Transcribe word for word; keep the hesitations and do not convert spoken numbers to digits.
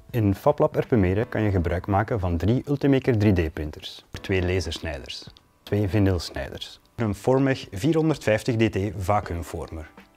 In FabLab Erpenmeren kan je gebruik maken van drie Ultimaker drie D printers, twee lasersnijders, twee vinylsnijders, een Formech vierhonderdvijftig D T vacuumformer,